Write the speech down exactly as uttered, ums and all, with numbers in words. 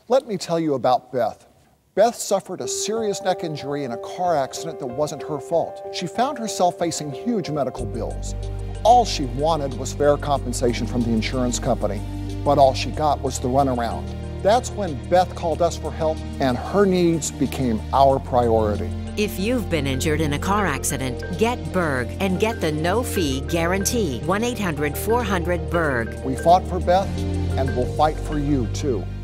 Let me tell you about Beth. Beth suffered a serious neck injury in a car accident that wasn't her fault. She found herself facing huge medical bills. All she wanted was fair compensation from the insurance company, but all she got was the runaround. That's when Beth called us for help, and her needs became our priority. If you've been injured in a car accident, get Berg and get the no-fee guarantee. one eight hundred four hundred BERG. We fought for Beth, and we'll fight for you too.